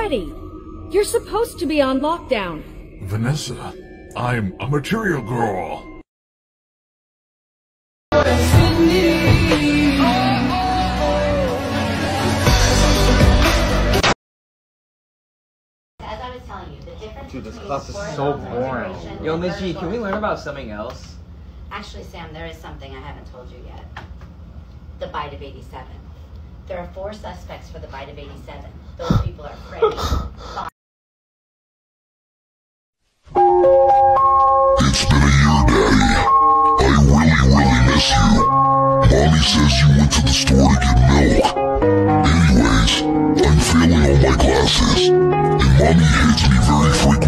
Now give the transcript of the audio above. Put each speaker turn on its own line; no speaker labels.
Freddy. You're supposed to be on lockdown.
Vanessa, I'm a material girl.
As I was telling you, the difference
Dude, this
between
class is
sport
so
concentration
boring.
and
Yo, Miss G,
verbal
can we learn about something else?
Actually, Sam, there is something I haven't told you yet. The bite of 87. There are 4 suspects for the bite of 87. Those people are Freddy, Bob.
It's been a year, Daddy. I really miss you. Mommy says you went to the store to get milk. Anyways, I'm failing all my classes, and Mommy hates me very frequently.